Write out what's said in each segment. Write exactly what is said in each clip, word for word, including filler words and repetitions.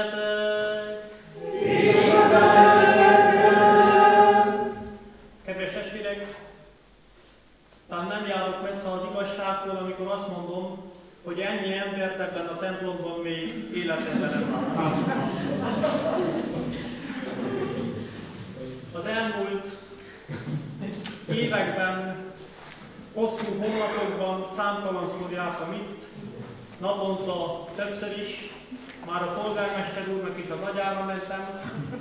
veletek! És az ellenedben! Kedves testvérek, talán nem járok messze az igazságtól, amikor azt mondom, hogy ennyi embert ebben a templomban még életemben nem láttam. Az elmúlt években, hosszú hónapokban számtalanszor jártam itt, naponta többször is, már a polgármester úrnak is a nagyára mentem,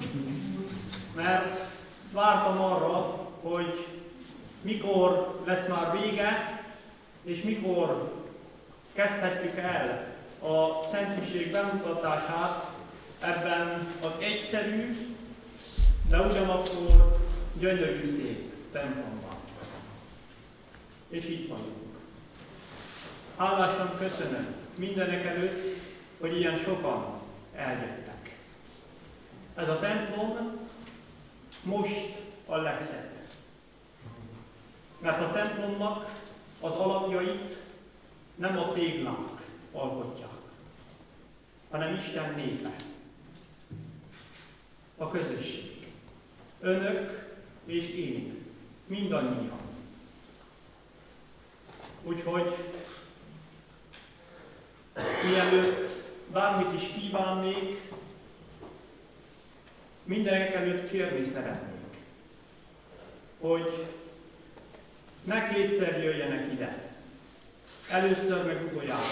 mert vártam arra, hogy mikor lesz már vége, és mikor kezdhetjük el a Szentiség bemutatását ebben az egyszerű, de ugyanakkor gyönyörű szép templomban. És itt vagyunk. Hálásan köszönöm mindenek előtt, hogy ilyen sokan eljöttek. Ez a templom most a legszebb. Mert a templomnak az alapjait nem a téglák alkotják, hanem Isten népe, a közösség. Önök és én, mindannyian. Úgyhogy mielőtt bármit is kívánnék, mindenek előtt kérni szeretnék, hogy ne kétszer jöjjenek ide, először meg utoljára,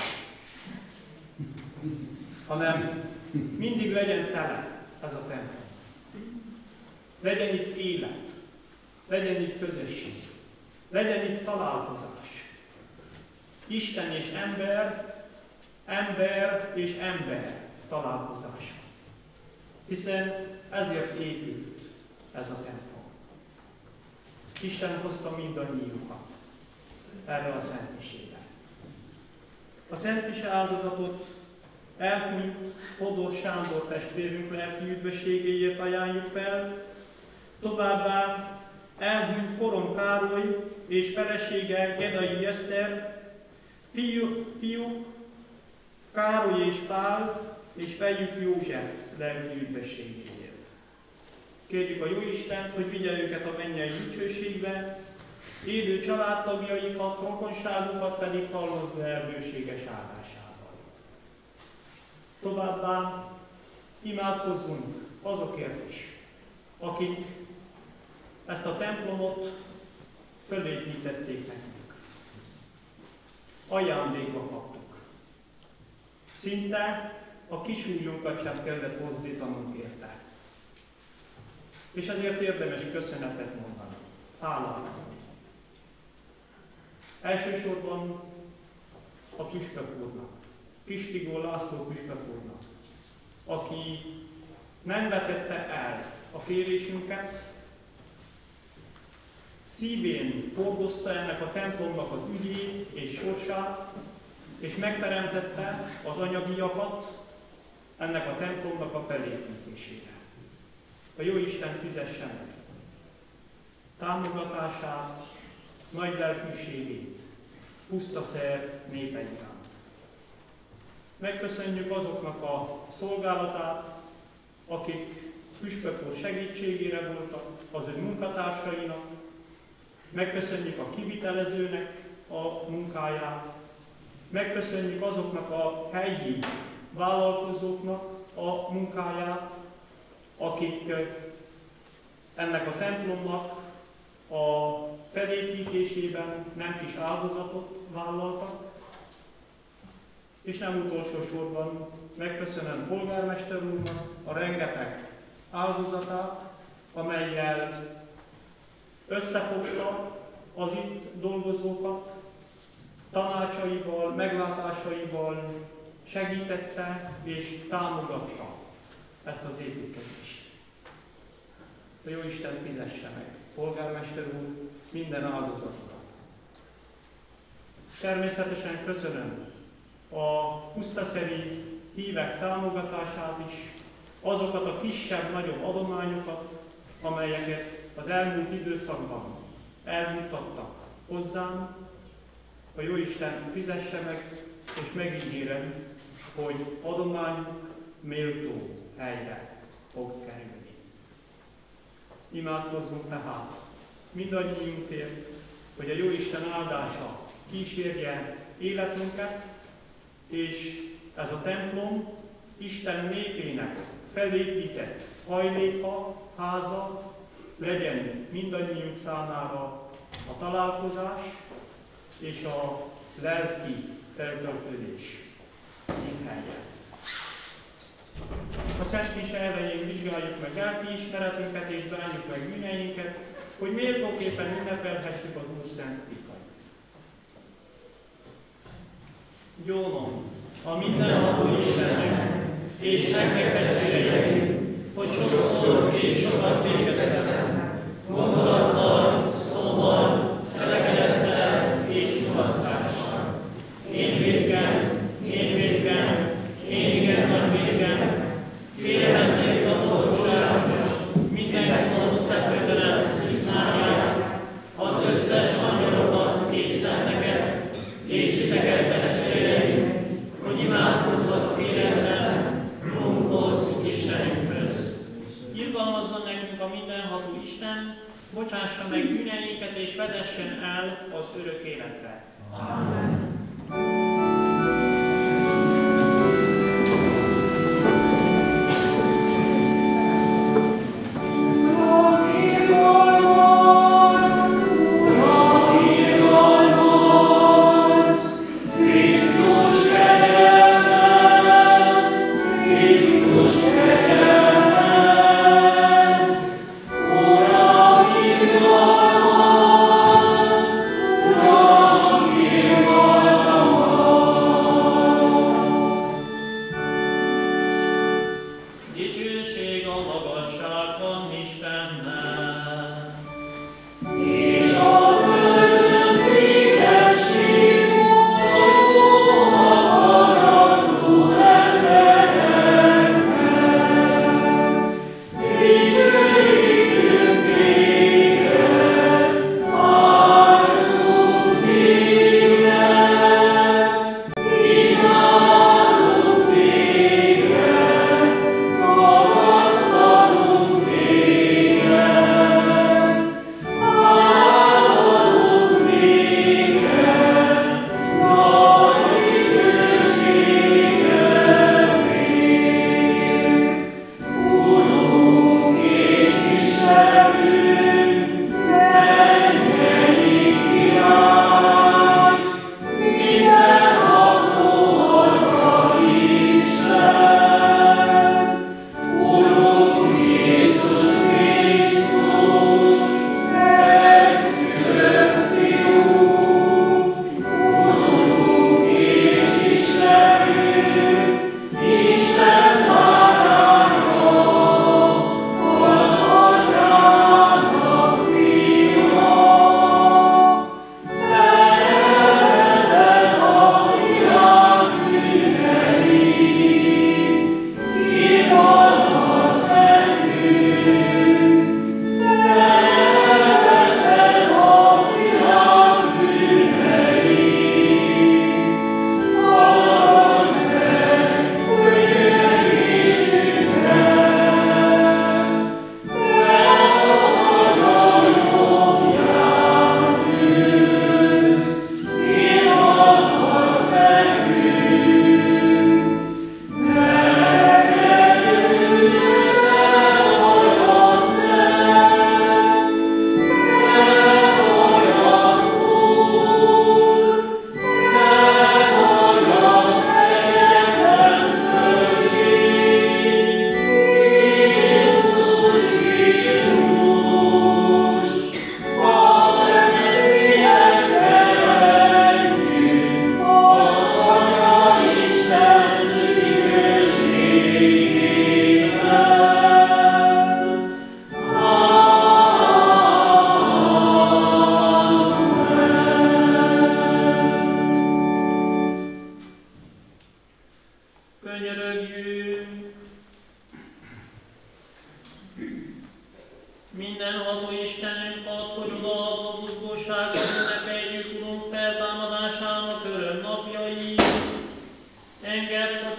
hanem mindig legyen tele ez a templom. Legyen itt élet, legyen itt közösség, legyen itt találkozás. Isten és ember, ember és ember találkozása. Hiszen ezért épült ez a templom. Isten hozta mindannyiukat erre a szentmiségre. A szentmise áldozatot elhunyt Fodor Sándor testvérünk lelki üdvösségéért ajánljuk fel, továbbá elhunyt Koron Károly és felesége Gedai Eszter, fiú, fiúk Károly és Pál és fejük József lelki üdvösségéért. Kérjük a Jóistent, hogy vigye őket a mennyei dicsőségbe, élő családtagjaikat, rokonságukat pedig hallozza el bőséges áldásával. Továbbá imádkozzunk azokért is, akik ezt a templomot fölépítették nekünk. Ajándékba kaptuk. Szinte a kisújunkat sem kellett mozdítanunk érte. És ezért érdemes köszönetet mondani, hálát adni. Elsősorban a püspök úrnak, Kistigó László püspök úrnak, aki nem vetette el a kérésünket, szívén hordozta ennek a templomnak az ügyét és sorsát, és megteremtette az anyagiakat ennek a templomnak a felépítésére. A Jóisten fizesse meg támogatását, nagy lelkűségét, pusztaszer népe iránt. Megköszönjük azoknak a szolgálatát, akik püspök úr segítségére voltak, az ő munkatársainak. Megköszönjük a kivitelezőnek a munkáját. Megköszönjük azoknak a helyi vállalkozóknak a munkáját, akik ennek a templomnak a felépítésében nem kis áldozatot vállaltak. És nem utolsó sorban megköszönöm polgármester úrnak a rengeteg áldozatát, amellyel összefogta az itt dolgozókat, tanácsaival, meglátásaival segítette és támogatta ezt az építkezést. A Jóisten fizesse meg, polgármester úr, minden áldozatra. Természetesen köszönöm a pusztaszeri hívek támogatását is, azokat a kisebb-nagyobb adományokat, amelyeket az elmúlt időszakban elmutattak hozzám. A Jóisten fizesse meg, és megígérem, hogy adományuk méltó helyre fog kerülni. Imádkozzunk tehát mindannyiunkért, hogy a Jóisten áldása kísérje életünket, és ez a templom Isten népének felépített hajléka, háza legyen mindannyiunk számára a találkozás és a lelki feltöltődés színhelye. A Szent Mise elején vizsgáljuk meg lelki ismeretünket és bánjuk meg bűneinket, hogy méltóképpen ünnepelhessük az Úr szent titkait. Gyónom a mindenható Istennek és nektek testvéreim, hogy sokszor és sokat végezettem, gondolattal, szóval, cselekedettel és mulasztással. Én védkem, én védkem, én igen nagy védkem, kérhezzék a boldogságos, minden gonosz szepőtelen szívnáját, az összes angyalokat és szenteket, és titeket testvéreim, hogy imádkozzak életben, Urunkhoz, Istenünkhöz. Irgalmazzon nekünk a mindenható Isten, bocsássa meg bűneinket és vezessen el az örök életre. Amen.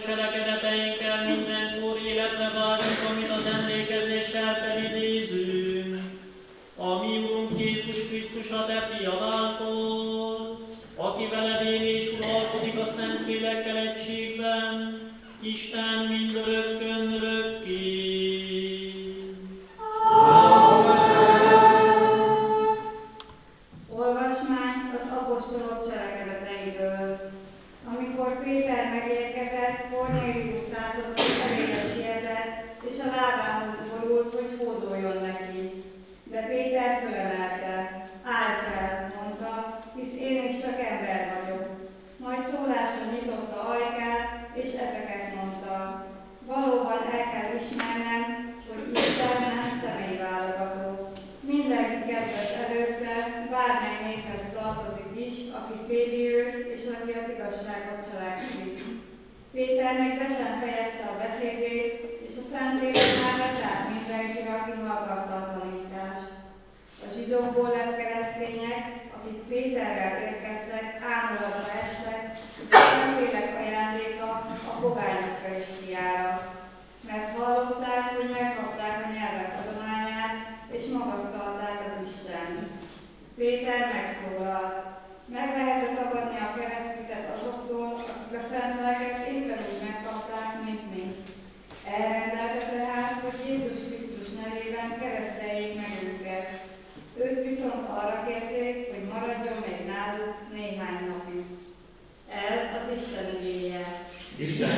cselekedeteinkkel mindenkor életre váltunk, amit az emlékezéssel felidézünk. A mi Urunk Jézus Krisztus, a Te fiad által, aki veled él és uralkodik a Szentlélekkel egységben, Isten mindörökkön örökké. Olvasmány az apostolok cselekedeteiből. Amikor Péter megérkezett, Kornélius századon elébe sietett, és a lábához borult, hogy hódoljon neki. De Péter fölemelte. Állj fel, mondta, hisz én is csak ember vagyok. Majd szóláson nyitotta ajkát, és ezeket mondta. Valóban el kell ismernem, hogy Isten nem személyválogató. Mindenki kedves előtte, bármely néphez tartozik is, aki féli őt, és aki az igazságot cselekszik. Péter még be sem fejezte a beszédét, és a Szentlélek már beszállt mindenkire, aki hallgatta a tanítást. A zsidókból lett keresztények, akik Péterrel érkeztek, ámulatba estek, hogy a Szentlélek ajándéka a pogányokra is kiárat. Mert hallották, hogy megkapták a nyelvek adományát, és magasztalták az Istent. Péter megszólalt. Meg lehet tagadni a keresztvizet azoktól, akik a Szent Lelket éppen úgy megkapták, mint mi. Elrendelte tehát, hogy Jézus Krisztus nevében kereszteljék meg őket. Ők viszont arra kérték, hogy maradjon még náluk néhány napig. Ez az Isten igéje. Isten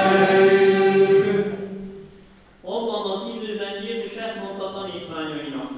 Abban az időben Jézus ezt mondta tanítványainak: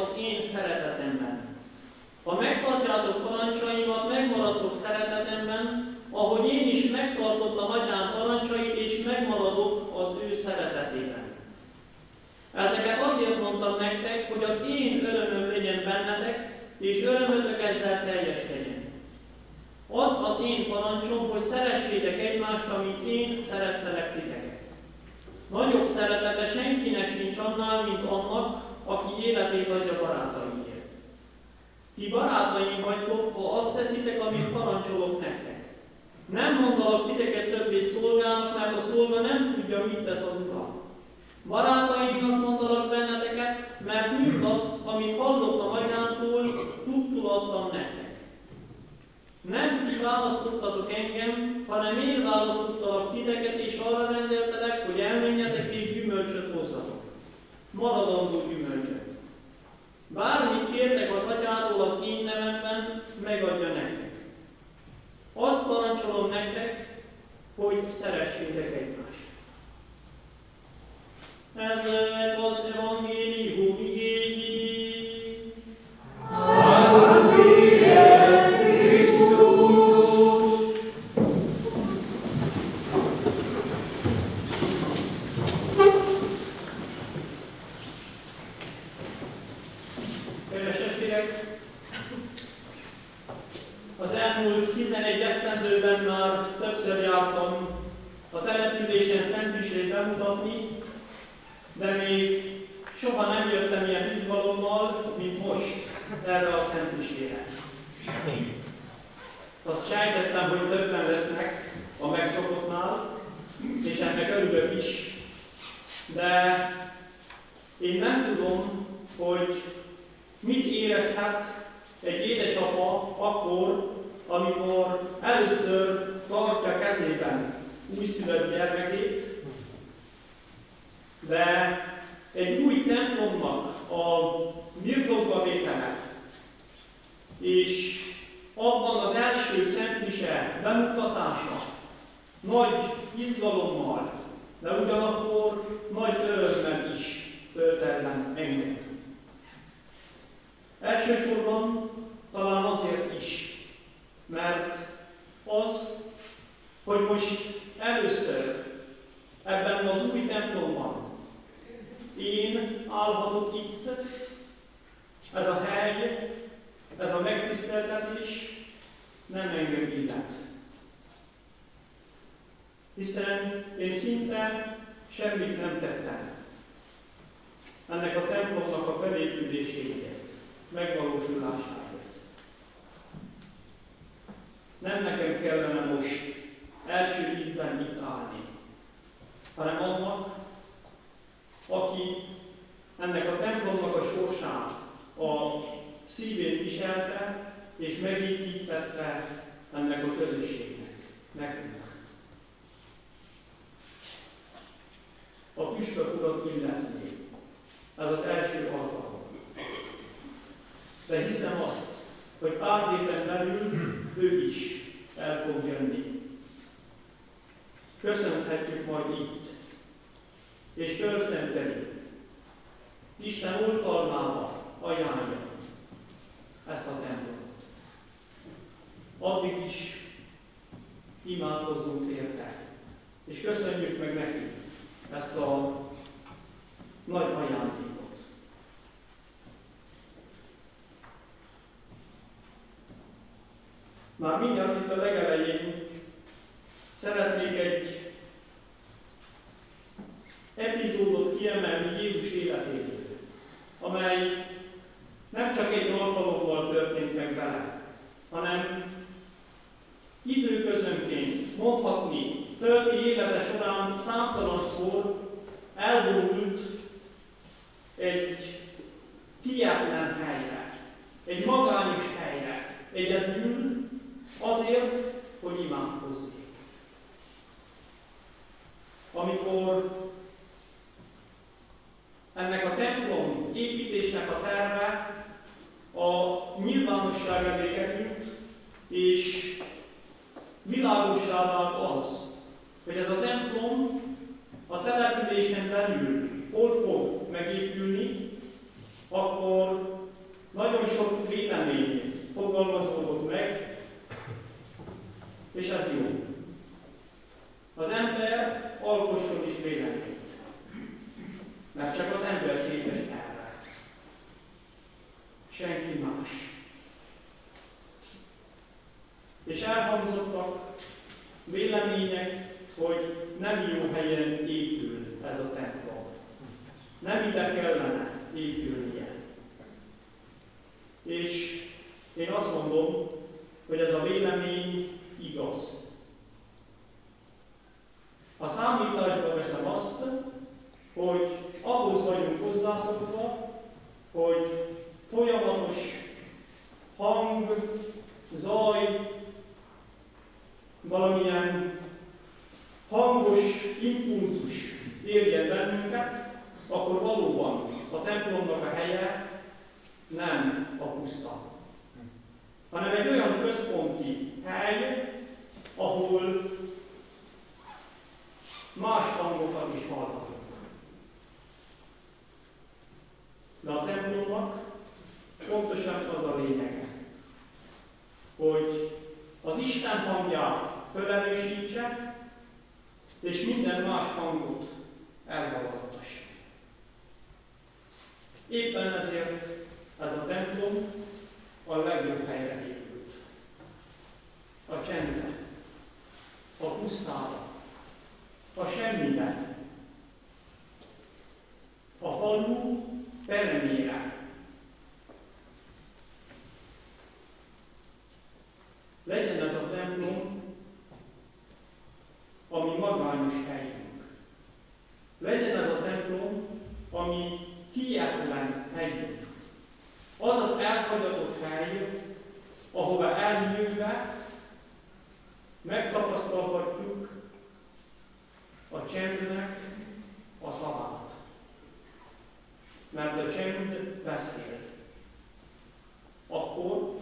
az én szeretetemben. Ha megtartjátok parancsaimat, megmaradtok szeretetemben, ahogy én is megtartottam atyám parancsait, és megmaradok az ő szeretetében. Ezeket azért mondtam nektek, hogy az én örömöm legyen bennetek, és örömötök ezzel teljes legyen. Az az én parancsom, hogy szeressétek egymást, amit én szerettelek titeket. Nagyobb szeretete senkinek sincs annál, mint annak, aki életét adja barátaiért. Ti barátaim vagytok, ha azt teszitek, amit parancsolok nektek. Nem mondalak titeket többé szolgának, mert a szolga nem tudja, mit tesz az ura. Barátaimnak mondalak benneteket, mert mindazt, amit hallottam atyámtól, tudtul adtam nektek. Nem ti választottatok engem, hanem én választottalak titeket, és arra rendeltelek, hogy elmenjetek és gyümölcsöt hozzatok. Maradandó gyümölcsöt. Bármit kértek az atyától az én nevemben, megadja nektek. Azt parancsolom nektek, hogy szeressétek egymást. Ezek az evangélium igéi. Az elmúlt tizenegy esztendőben már többször jártam a településen szentmisét bemutatni, de még soha nem jöttem ilyen izgalommal, mint most erre a szentmisére. Azt sejtettem, hogy többen lesznek a megszokottnál, és ennek örülök is, de én nem tudom, hogy mit érezhet egy édesapa akkor, amikor először tartja kezében újszülött gyermekét, de egy új templomnak a birtokba vétele, és abban az első szentmise bemutatása nagy izgalommal, de ugyanakkor nagy örömmel is tölt el engem. Elsősorban talán azért is, mert az, hogy most először ebben az új templomban én állhatok itt, ez a hely, ez a megtiszteltetés nem engem illet. Hiszen én szinte semmit nem tettem ennek a templomnak a felépüléséért, megvalósulásáért. Nem nekem kellene most első ízben itt állni, hanem annak, aki ennek a templomnak a sorsát a szívén viselte és megépítette ennek a közösségnek, nekünk. A püspök urat illetné. Ez az első alkalom. De hiszem azt, hogy pár héten belül ő is el fog jönni. Köszönhetjük majd itt, és fölszenteli. Isten oltalmába ajánlja ezt a templomot. Addig is imádkozzunk érte, és köszönjük meg neki ezt a nagy ajándékot. Már mindjárt itt a legelején szeretnék egy epizódot kiemelni Jézus életéből, amely nem csak egy alkalommal történt meg vele, hanem időközönként mondhatni, tölti élete során számtalanszor elvonult egy tietlen helyre, egy magányos helyre, egyedül azért, hogy imádkozzék. Amikor ennek a templom építésnek a terve a nyilvánosság elé került, és világossá vált az, hogy ez a templom a településen belül hol fog megépülni, akkor nagyon sok vélemény fogalmazódott meg, és ez jó. Az ember alkosson is véleményt, mert csak az ember képes erre. Senki más. És elhangzottak vélemények, hogy nem jó helyen épül ez a templom. Nem ide kellene épülnie. És én azt mondom, hogy ez a vélemény igaz. A számításba veszem azt, hogy ahhoz vagyunk hozzászokva, hogy folyamatos hang, zaj, valamilyen hangos impulzus érjen bennünket, akkor valóban a templomnak a helye nem a puszta, hanem egy olyan központi hely, ahol más hangokat is hallhatunk. De a templomnak pontosan az a lényege, hogy az Isten hangját felerősítse, és minden más hangot elhallgattassa. Éppen ezért ez a templom a legjobb helyre épült. A csendbe, a pusztába, a semmibe, a falu peremére. Legyen ez a templom a mi magányos helyünk. Legyen ez a templom a mi hihetetlen helyünk. Az az elhagyatott hely, ahova eljöve megtapasztalhatjuk a csendnek a szavát. Mert a csend beszél. Akkor,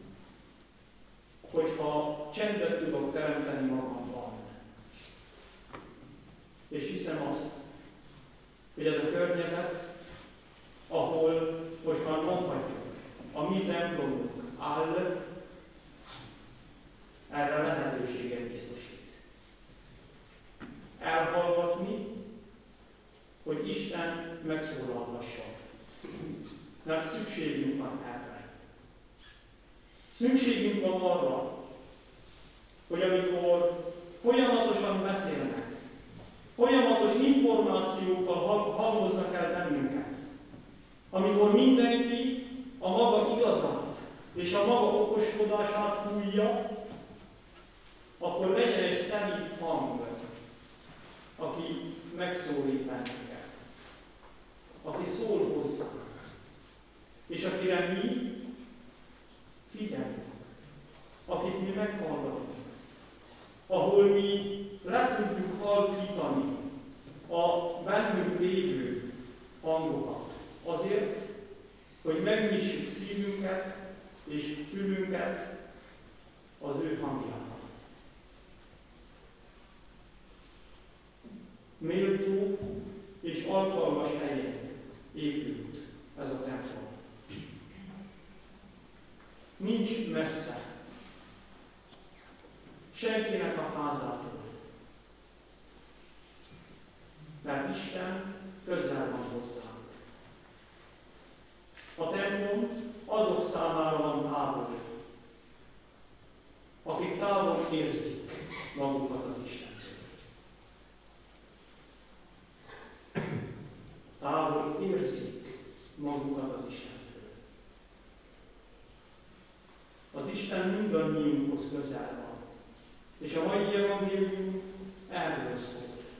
hogyha csendet tudok teremteni magamban. És hiszem azt, hogy ez a környezet, ahol most már mondhatjuk, a mi templomunk áll, erre lehetőséget biztosít. Elhallgatni, hogy Isten megszólalhasson. Mert szükségünk van erre. Szükségünk van arra, hogy amikor folyamatosan beszélnek, folyamatos információkkal halmoznak el bennünket, amikor mindenki a maga igazát és a maga okoskodását fújja, akkor legyen egy szelíd hang, aki megszólít bennünket, aki szól hozzánk, és akire mi figyelünk, akit mi meghallgatunk, ahol mi le tudjuk halkítani a bennünk lévő hangokat, azért, hogy megnyissuk szívünket és fülünket az ő hangjára. Méltó és alkalmas helyen épült ez a templom. Nincs messze senkinek a házától, mert Isten közel van hozzánk. A templom azok számára van távol, akik távol érzik magukat az Istentől. Távol érzik magukat az Istentől. Az Isten mindannyiunkhoz közel van. És a mai evangélium erről szól.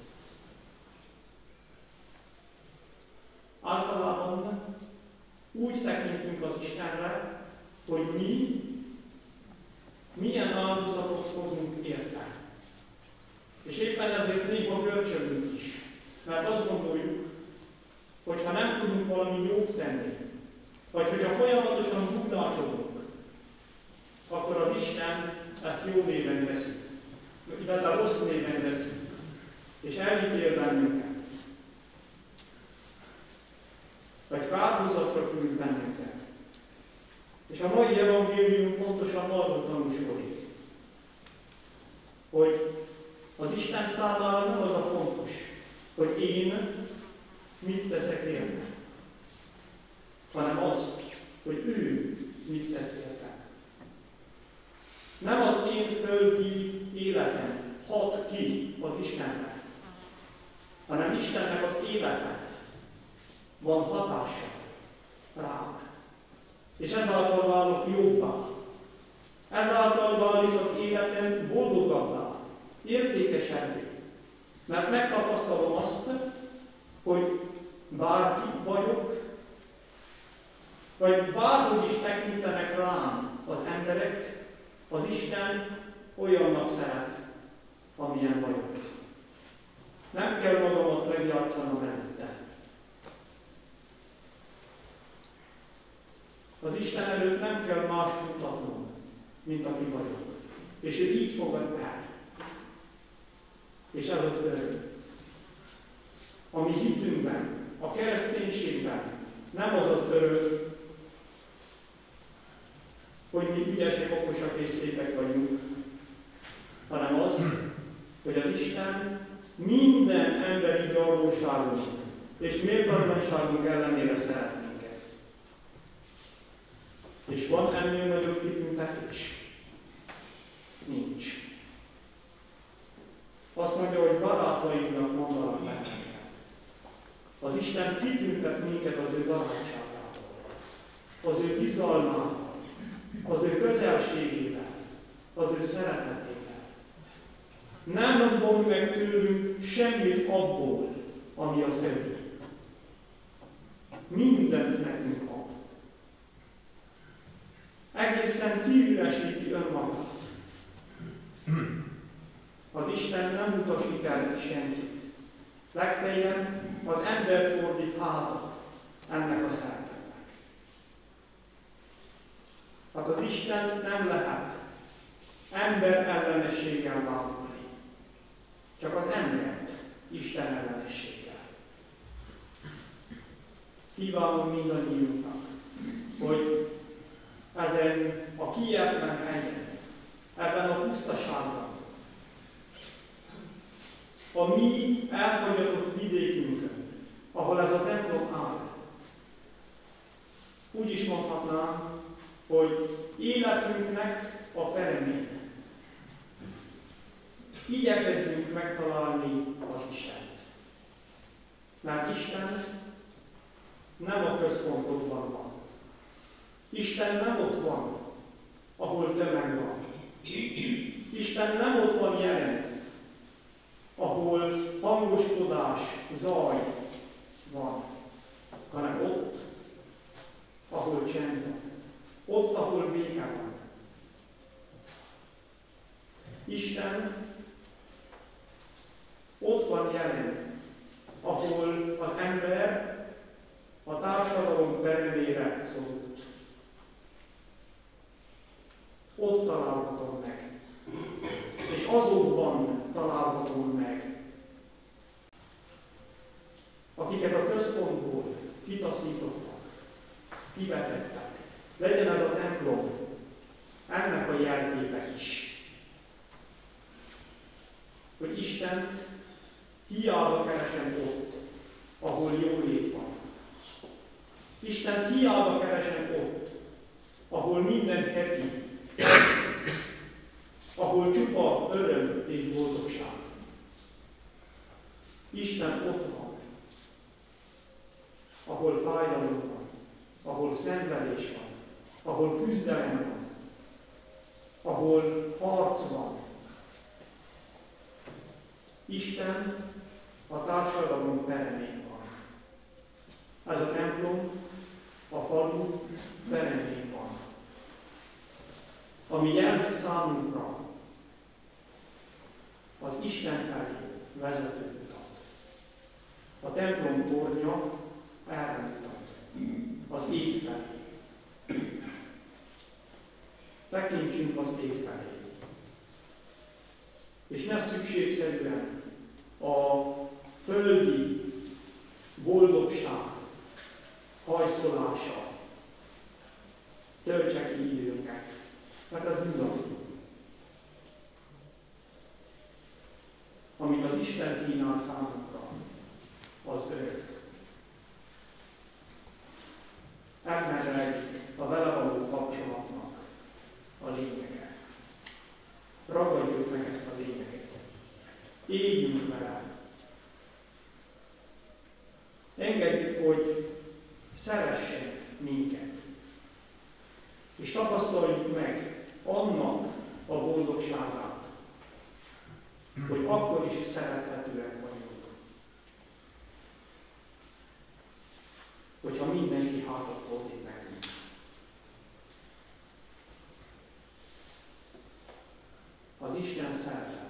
Általában úgy tekintünk az Istenre, hogy mi milyen áldozatot hozunk érte. És éppen ezért néha görcsölünk is. Mert azt gondoljuk, hogy ha nem tudunk valami jót tenni, vagy hogyha folyamatosan bukdácsolunk, akkor az Isten ezt jó néven veszi, illetve rossz néven veszi, és elítél bennünket, vagy kárhozatra küld bennünket. És a mai evangélium pontosan arról tanúskodik, hogy az Isten számára nem az a fontos, hogy én mit teszek érte, hanem az, hogy ő mit tesz érte. Nem az én földi életem hat ki az Istennek, hanem Istennek az élete van hatása rám. És ezáltal válok jobbá. Ezáltal válik az életem boldogabbá, értékesebbé. Mert megtapasztalom azt, hogy bárki vagyok, vagy bárhogy is tekintenek rám az emberek, az Isten olyannak szeret, amilyen vagyok. Nem kell magamat megjátszanom előtte. Az Isten előtt nem kell más mutatnom, mint aki vagyok. És ő így fogad el. És ez az örök. A mi hitünkben, a kereszténységben nem az az örök, hogy mi ügyesek, okosak és szépek vagyunk, hanem az, hogy az Isten minden emberi gyarlóságunk és méltatlanságunk ellenére szeret minket. És van ennél nagyobb kitüntetés? Nincs. Azt mondja, hogy barátainknak mondanak bennünket. Az Isten kitüntet minket az ő barátságával, az ő bizalmával, az ő közelségével, az ő szeretetével. Nem von meg tőlünk semmit abból, ami az ő. Mindent nekünk ad. Egészen kiüresíti önmagát. Az Isten nem utasít el senkit. Legfeljebb az ember fordít hátat ennek a szeretetnek. Hát az Isten nem lehet ember ellenességgel vádolni. Csak az embert Isten ellenességgel. Kívánom mindannyiunknak, hogy ezen a kietlen helyen, ebben a pusztaságban, a mi elhagyatott vidékünkön, ahol ez a templom áll, úgy is mondhatnám, hogy életünknek a peremén. Igyekezzünk megtalálni az Istent. Mert Isten nem a központokban van. Isten nem ott van, ahol tömeg van. Isten nem ott van jelen, ahol hangoskodás, zaj van, hanem ott, ahol csend van. Ott, ahol béke van. Isten ott van jelen, ahol az ember a társadalom peremére szorult. Ott találhatom meg. És azokban találhatom meg, akiket a központból kitaszítottak, kivetettek. Legyen ez a templom ennek a jelképe is. Hogy Istent hiába keresem ott, ahol jólét van. Istent hiába keresem ott, ahol minden heti, ahol csupa öröm és boldogság. Isten ott van, ahol fájdalom van, ahol szenvedés van, ahol küzdelem van, ahol harc van. Isten a társadalom peremén van. Ez a templom a falu peremén van. Ami jelzi számunkra az Isten felé vezető utat. A templom tornya erre mutat, az ég felé. Tekintsünk az ég felé. És ne szükségszerűen a földi boldogság hajszolása töltse ki időnket, mert az nyugalom. Amit az Isten kínál számunkra, az örök. Elmereg a vele való kapcsolatnak a lényege. Ragadjuk meg ezt a lényeget. Éljünk vele. Engedjük, hogy szeressen minket. És tapasztaljuk meg annak a boldogságát, hogy akkor is szerethetőek vagyunk. Hogyha mindenki hátat fordít nekünk. Az Isten szeretet.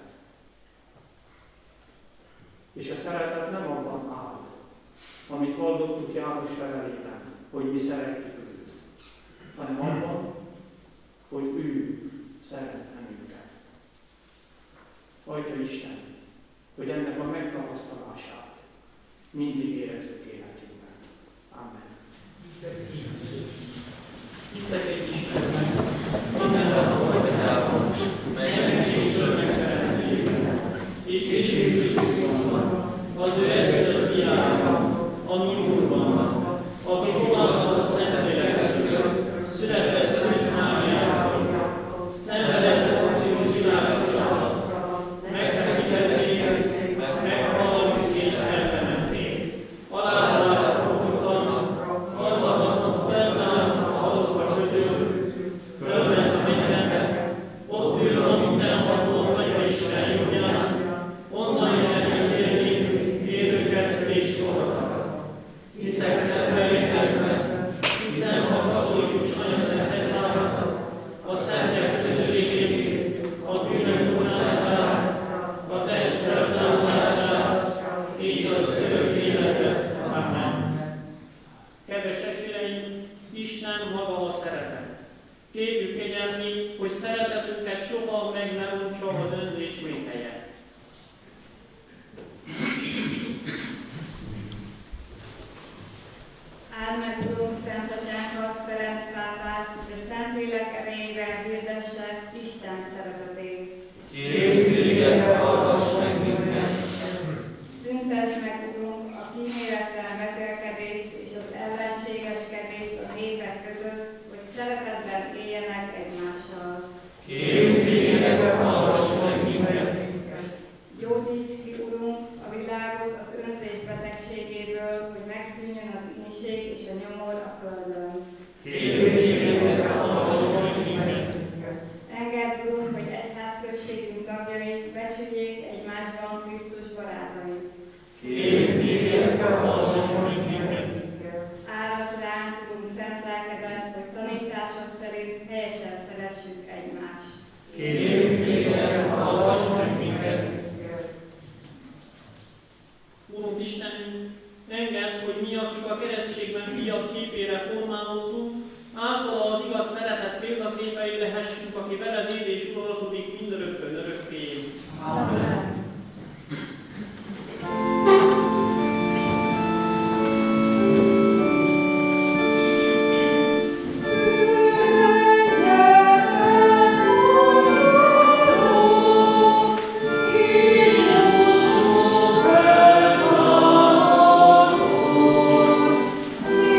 És a szeretet nem abban áll, amit hallottuk János levelében, hogy mi szeretjük őt, hanem abban, hogy ő szeret bennünket. Adja Isten, hogy ennek a megtapasztalását mindig érezzük életünkben. Amen. Hiszek egy Istenben, minden a Atyában, megjelenésről megteremtőjében, és Jézus Krisztusban, az ő egyszülött fiában, a mi Úrban, aki fogalmazott Szentlélekből, született Szűz Máriától, szenvedett Pontius Pilátus alatt, megfeszítették, meghalt és eltemették. Alázatot fogtak, harmadnapon feltámadt a halottak közül, fölment a mennybe, ott ül a mindenható Atya Isten jobbján, onnan jelenik érni élőket és holtakat. Hiszek szentmellékekben, hiszem a katolikus anyaszent egyházat, a szentek közösségét, a bűnök bocsánatát, a test feltámadását és az örök életet. Amen. Kedves testvéreim, Isten maga a szeretet. Kérjük kegyelmi, hogy szeretetünket soha meg ne uncsa az önzés méhelye. Áld meg, Urunk, Szent Atyánkat, Ferenc pápát, hogy a Szentlélek erejével hirdesse Isten szeretetét. Kérjük téged, hallgass meg minket! Szüntess meg, Urunk, a kíméletlen vetélkedést és az ellenségeskedést a népek között, hogy szeretetben éljenek egymással. Kérjük téged, hallgass meg minket! Gyógyíts ki, Urunk, a világot az önzés betegségéből, hogy megszűnjön az ínség és a nyomor a földön. Kérjük téged, hallgass meg minket! Engedd, Urunk, hogy egyházközségünk tagjai becsüljék egymásban Krisztus barátait. Kérjük téged, hallgass meg minket! Árasz ránk, Urunk, szent lelkedet, hogy tanításod szerint helyesen szeressük egymást. Kérjük téged, hallgass meg minket! Urunk Istenünk, engedd, hogy mi, akik a keresztségben fiat képére formálódtunk, általa az igaz szeretet példaképei lehessünk, aki veled él és uralkodik mindörökkön örökké. Amen.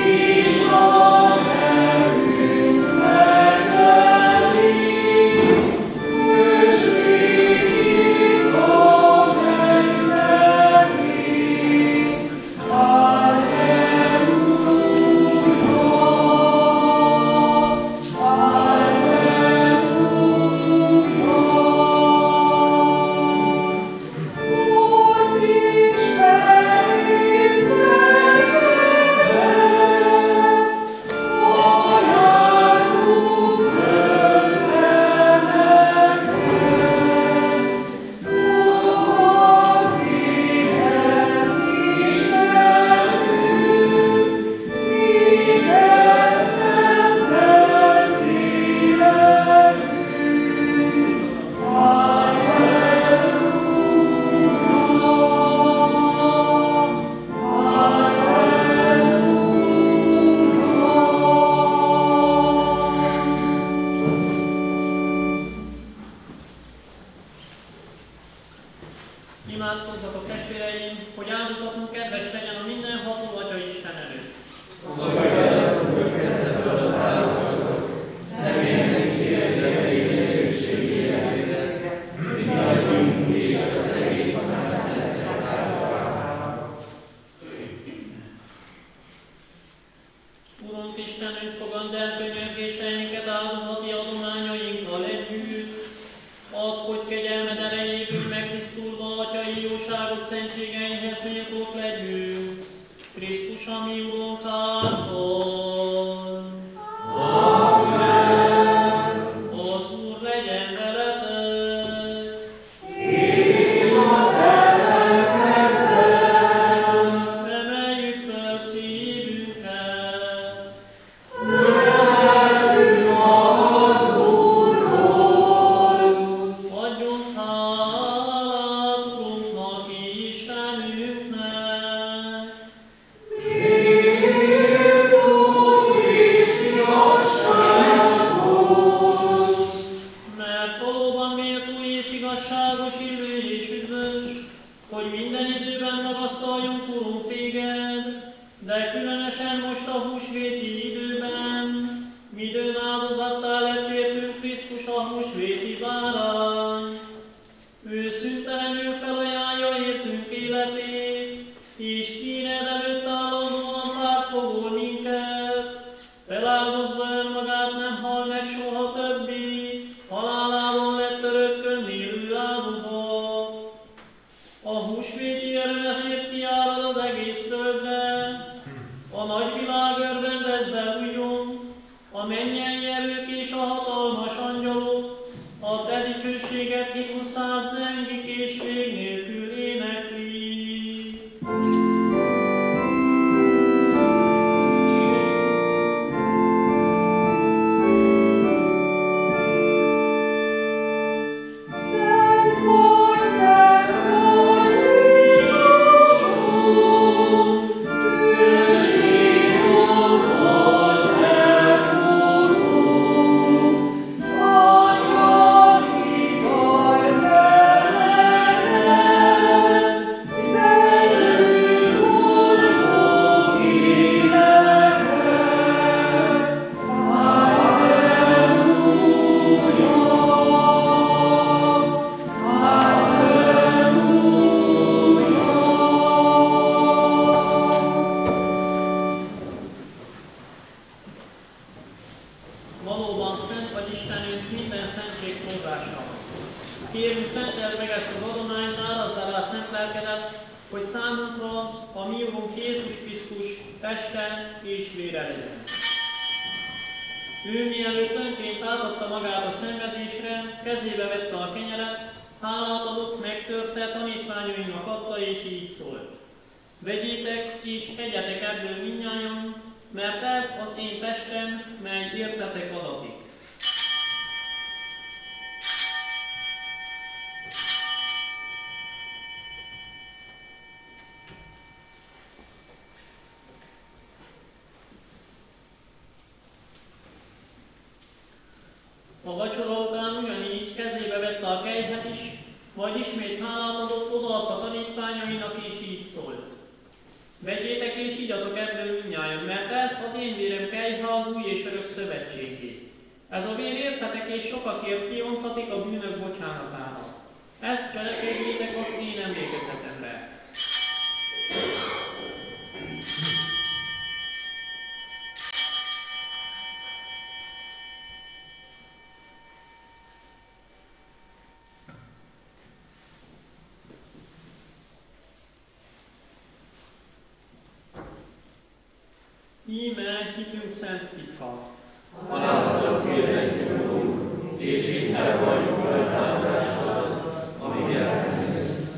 Thank you. A vacsora után ugyanígy kezébe vette a kejhet is, majd ismét hálát adott, odaadta tanítványainak, és így szólt. Vegyétek és igyatok ebből mindnyájan, mert ez az én vérem kejhe az új és örök szövetségé. Ez a vér értetek és sokakért kiontatik a bűnök bocsánatára. Ezt cselekedjétek az én emlékezetemre. Íme hitünk szent titka. Halálra félretjük, és hitel vagyunk feltámadásra, amíg eljössz.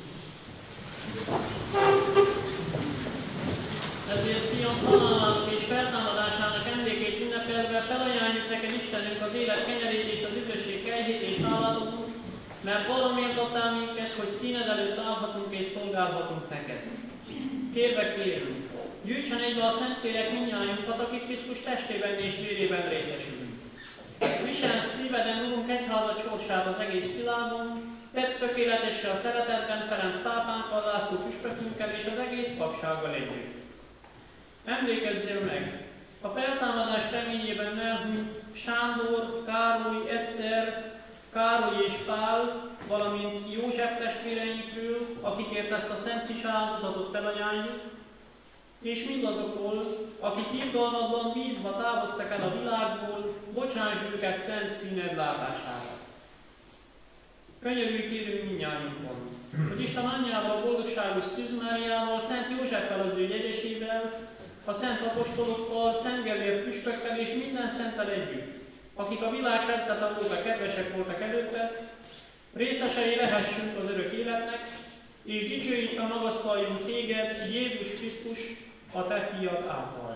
Ezért, fiam, halálának és feltámadásának emlékét ünnepelve felajánljuk neked Istenünk az élet kenyerét és az üdvösség kejhét és háladozunk, mert valamiért adtál minket, hogy színed előtt állhatunk és szolgálhatunk neked. Kérve kérünk, gyűjtsen egybe a Szentlélek mindnyájunkat, akik Krisztus testében és vérében részesülünk. Viselt szíveden, Urunk, egyházat sorsát az egész világon, tedd tökéletessé a szeretetben Ferenc pápánkkal, László püspökünkkel és az egész papsággal együtt. Emlékezzél meg! A feltámadás reményében elhunyt Sándor, Károly, Eszter, Károly és Pál, valamint József testvéreinkről, akikért ezt a szent kis áldozatot felajánljuk, és mindazokról, akik irgalmadban bízva távoztak el a világból, bocsáss őket szent színed látására. Könyörülj kérünk mindnyájunkon, hogy Isten anyjával, boldogságos Szűz Máriával, Szent Józseffel az ő jegyesével, a szent apostolokkal, Szent Gellért püspökkel és minden szenttel együtt, akik a világ kezdete óta kedvesek voltak előtte, részesei lehessünk az örök életnek, és dicsőítve magasztaljunk téged, Jézus Krisztus, a te fiad által.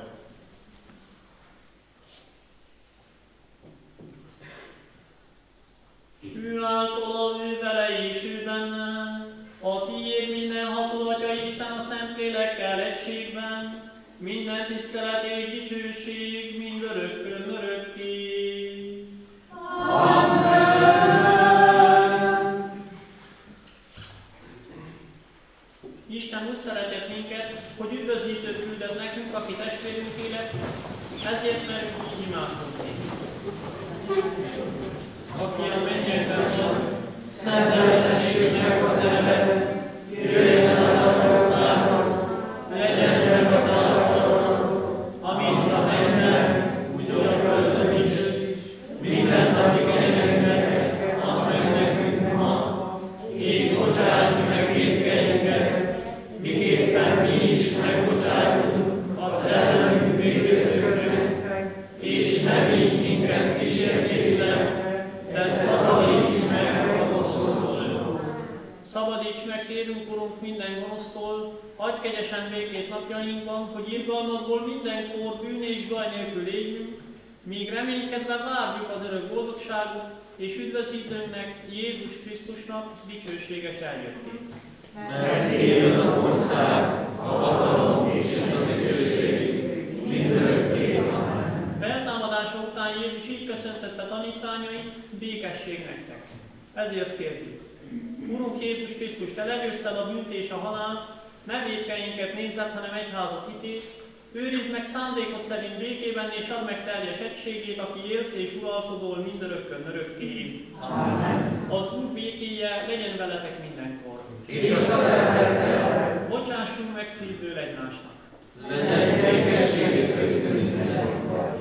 Ő által, ő vele és ő benne, a tiéd mindenható Atya Isten a Szentlélekkel egységben, minden tisztelet és dicsőség mind örökkön örökké. Amen. Isten úgy szeretett minket, hogy üdvözítőt küldött nekünk, aki testvérünk élet, ezért merünk így imádkozni. Aki a mennyekben van, szenteltessék meg a te neved, jöjjön el a országod, legyen meg a te akaratod, amint a mennyben, úgy a földön is. Minden napi kenyerünket add meg nekünk ma, és bocsáss meg vétkeinket, miképpen mi is megbocsátunk az ellenünk vétkezőknek, és ne vigy minket kísértésbe, de szabadíts meg a gonosztól. Szabadíts meg, kérünk, Urunk, minden gonosztól, adj kegyesen békét napjainkban, hogy irgalmadból mindenkor bűn és baj nélkül éljünk, míg reménykedve várjuk az örök boldogságot, és üdvözítőnknek, Jézus Krisztusnak dicsőséges eljöttét. Mert Téd az ország, a hatalom és a dicsőség mindörökké. Amen. Feltámadása után Jézus így köszöntette tanítványait, békesség nektek. Ezért kérjük. Urunk Jézus Krisztus, te legyőzted a bűnt és a halált, ne vétkeinket nézzed, hanem egyházat hitét, őrizd meg szándékod szerint békében, és add meg teljes egységét, aki élsz és uralkodol mindörökkön örökké. Amen. Az Úr békéje legyen veletek mindenkor. És a te lelkeddel. Bocsássunk meg szívből egymásnak. Legyen békesség köztünk mindenkor.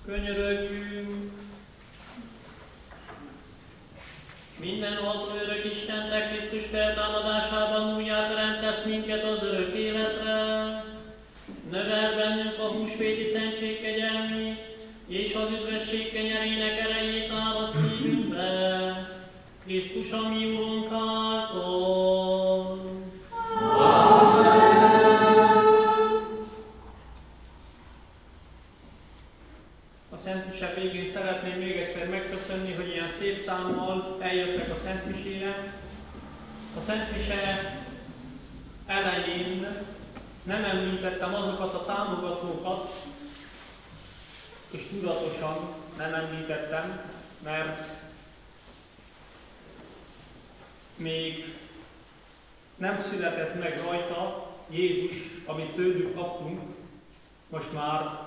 Könyörögjünk! Mindenható örök Isten, te Krisztus feltámadásában újjá teremtesz minket az örök életre. Növeld bennünk a húsvéti szentség kegyelmét, és az üdvösség kenyerének erejét áll a szívünkbe. Krisztus a mi Urunk által. A Szent Mise végén szeretném még egyszer megköszönni, hogy ilyen szép számmal eljöttek a Szent Misére. A Szent Mise elején nem említettem azokat a támogatókat, és tudatosan nem említettem, mert még nem született meg rajta Jézus, amit tőlük kaptunk, most már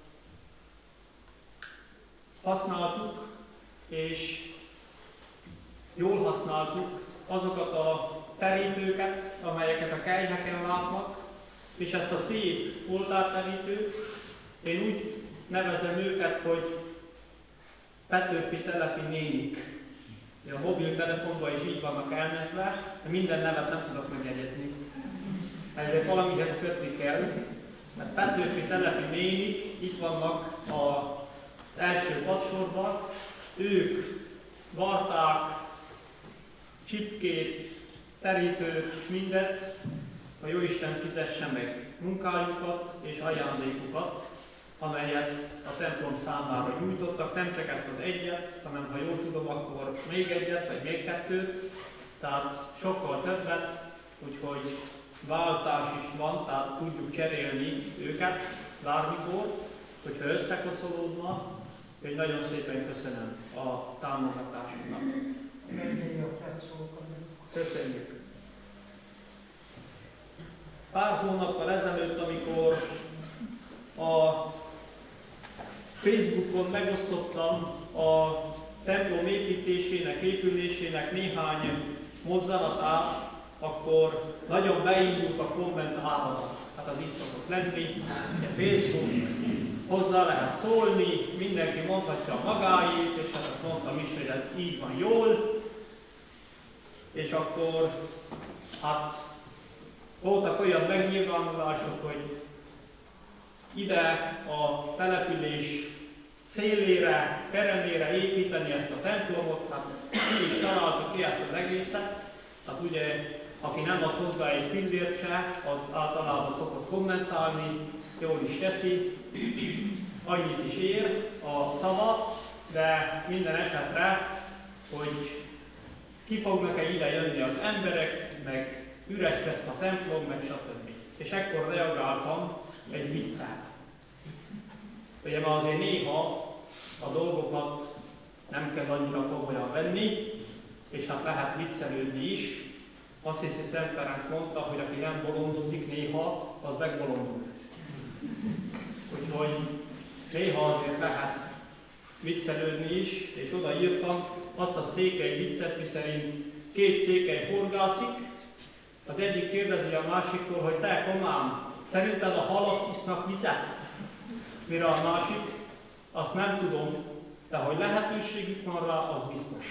használtuk, és jól használtuk azokat a terítőket, amelyeket a kelyheken látnak, és ezt a szép oltárterítőt, én úgy nevezem őket, hogy Petőfi telepi nénik. A mobiltelefonban is így vannak elmentve, de minden nevet nem tudok megjegyezni. Ezért valamihez kötni kell. Mert Petőfi telepi nénik itt vannak az első padsorban, ők varták, csipkét, terítőt, mindet, a Jóisten fizesse meg munkájukat és ajándékukat, amelyet a templom számára nyújtottak, nem csak ezt az egyet, hanem ha jól tudom, akkor még egyet, vagy még kettőt, tehát sokkal többet, úgyhogy váltás is van, tehát tudjuk cserélni őket bármikor, hogyha összekoszolódna, úgyhogy nagyon szépen köszönöm a támogatásuknak. Köszönjük! Pár hónappal ezelőtt, amikor a Facebookon megosztottam a templom építésének, épülésének néhány mozzanatát, akkor nagyon beindult a komment áradat. Hát az így szokott lenni, a Facebook, hozzá lehet szólni, mindenki mondhatja a magáét, és hát azt mondtam is, hogy ez így van jól. És akkor hát voltak olyan megnyilvánulások, hogy ide a település szélére, peremére építeni ezt a templomot, hát ki is találta ki ezt az egészet. Hát ugye, aki nem ad hozzá egy fillért se, az általában szokott kommentálni, jól is teszi, annyit is ér a szava, de minden esetre, hogy ki fognak-e ide jönni az emberek, meg üres lesz a templom, meg stb. És ekkor reagáltam egy viccel. Ugye ma azért néha a dolgokat nem kell annyira komolyan venni, és hát lehet viccelődni is. Azt hiszi Szent Ferenc mondta, hogy aki nem bolondozik néha, az megbolondul. Úgyhogy néha azért lehet viccelődni is, és odaírtam azt a székely viccet, miszerint két székely horgászik, az egyik kérdezi a másiktól, hogy te komám, szerinted a halak isznak vizet? Mire a másik? Azt nem tudom, de hogy lehetőségük van rá, az biztos.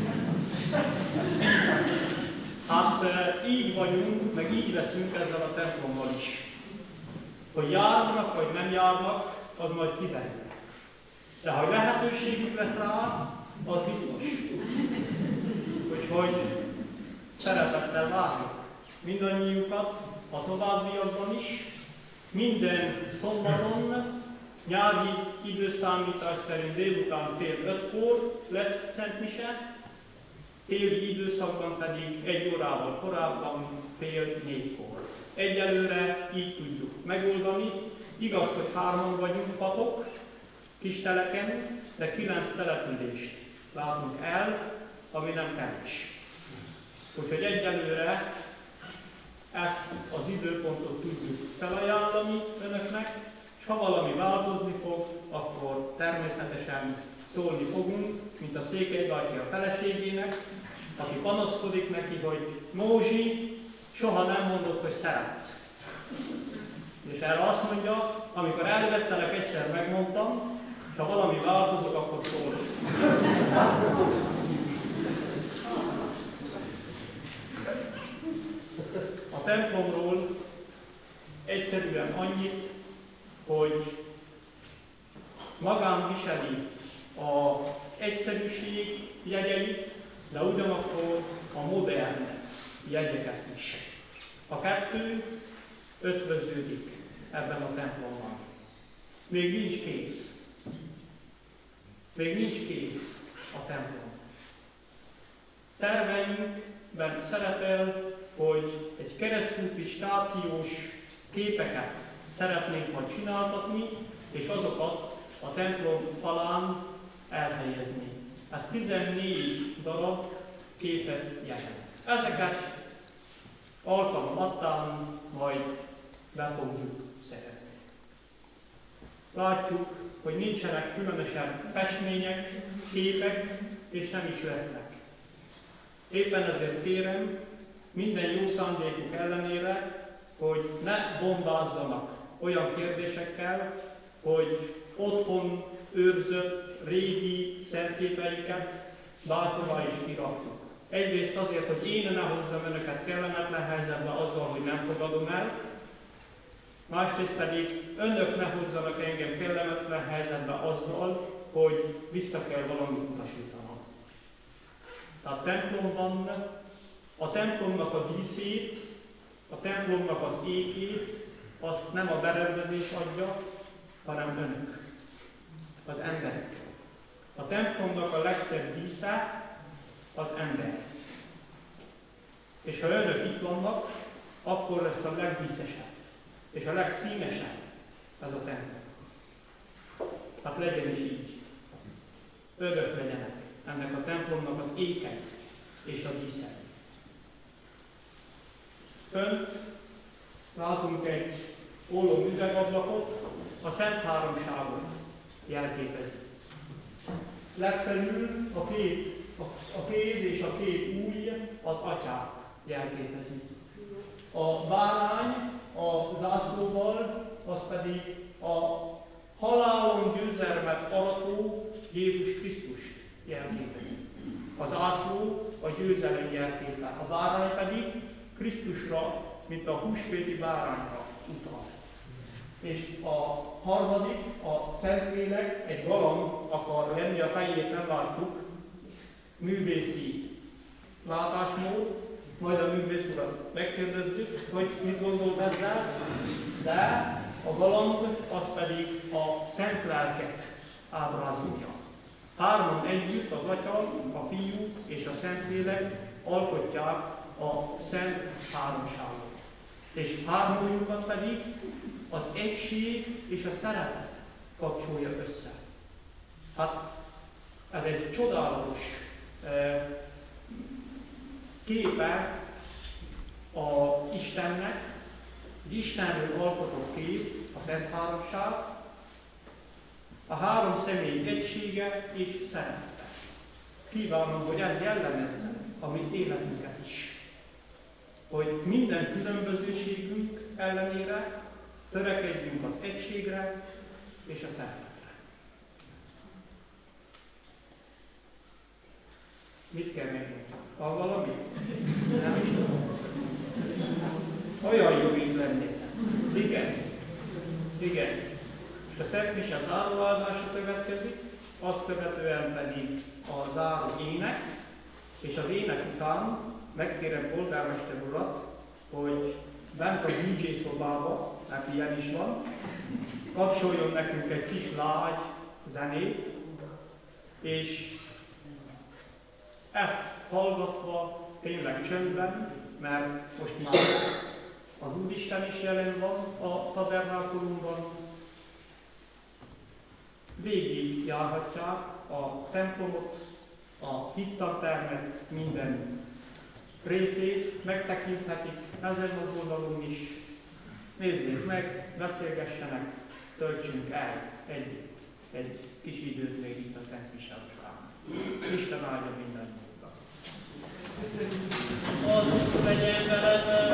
Hát így vagyunk, meg így leszünk ezzel a templommal is. Hogy járnak, vagy nem járnak, az majd kiderül. De hogy lehetőségük lesz rá, az biztos. Úgyhogy szeretettel várjuk mindannyiukat a továbbiakban is. Minden szombaton, nyári időszámítás szerint délután fél ötkor lesz Szent Mise, téli időszakban pedig egy órával korábban fél négykor. Egyelőre így tudjuk megoldani. Igaz, hogy hárman vagyunk patok, kis teleken, de kilenc települést látunk el, ami nem kevés. Úgyhogy egyelőre ezt az időpontot tudjuk felajánlani önöknek, és ha valami változni fog, akkor természetesen szólni fogunk, mint a Székely bácsi a feleségének, aki panaszkodik neki, hogy Mózsi, soha nem mondod, hogy szeretsz. És erre azt mondja, amikor elvettelek, egyszer megmondtam, és ha valami változok, akkor szól. A templomról egyszerűen annyit, hogy magán viseli az egyszerűség jegyeit, de ugyanakkor a modern jegyeket is. A kettő ötvöződik ebben a templomban. Még nincs kész. Még nincs kész a templom. Terveinkben szerepel, hogy egy keresztúti stációs képeket szeretnénk majd csináltatni, és azokat a templom falán elhelyezni. Ez tizennégy darab képet jelent. Ezeket alkalom adtán majd be fogjuk szerezni. Látjuk, hogy nincsenek különösebb festmények, képek, és nem is lesznek. Éppen ezért kérem minden jó szándékuk ellenére, hogy ne bombázzanak olyan kérdésekkel, hogy otthon őrzött régi szerképeiket bárhová is kiraktuk. Egyrészt azért, hogy én ne hozzam önöket kellemetlen helyzetbe azzal, hogy nem fogadom el, másrészt pedig önök ne hozzanak engem kellemetlen helyzetbe azzal, hogy vissza kell valamit utasítanom. Tehát templomban a templomnak a díszét, a templomnak az ékét, azt nem a berendezés adja, hanem önök, az emberek. A templomnak a legszebb dísze az ember. És ha önök itt vannak, akkor lesz a legdíszesebb és a legszínesebb ez a templom. Hát legyen is így. Önök legyenek ennek a templomnak az ékei és a díszei. Fönt látunk egy ólom üvegablakot, a Szent Háromságot jelképezi. Legfelül a két, a, a kéz és a két ujj az Atyát jelképezi. A bárány a zászlóval, az pedig a halálon győzelmet arató Jézus Krisztust jelképezi. A zászló a győzelem jelképe, a bárány pedig Krisztusra, mint a húsvéti bárányra utal. És a harmadik, a Szentlélek egy galamb akar lenni, a fejét nem látjuk, művészi látásmód, majd a művész urat megkérdezzük, hogy mit gondol ezzel, de a galamb az pedig a Szent Lelket ábrázolja. Hárman együtt az Atya, a Fiú és a Szentlélek alkotják a Szent Háromságot. És hármójukat pedig az egység és a szeretet kapcsolja össze. Hát ez egy csodálatos eh, képe az Istennek, egy Istenről alkotott kép, a Szent Háromság, a három személy egysége és szeretete. Kívánom, hogy ez jellemezze a mi életünket is. Hogy minden különbözőségünk ellenére törekedjünk az egységre és a szeretetre. Mit kell megmondani? Van valami? Nem is tudom. Olyan jó itt lennék. Igen? Igen. És a Szent Mise záróázása következik, azt követően pedig a záró ének, és az ének után megkérem polgármester urat, hogy bent a dé dzsé szobába, mert ilyen is van, kapcsoljon nekünk egy kis lágy zenét, és ezt hallgatva tényleg csöndben, mert most már az Úristen is jelen van a tabernákulumban, végig járhatják a templomot, a hittantermet, minden részét megtekinthetik ezen az oldalon is. Nézzék meg, beszélgessenek, töltsünk el egy, egy kis időt még itt a Szent Mise után. Isten áldja mindannyiunkat. Az Úr legyen veletek!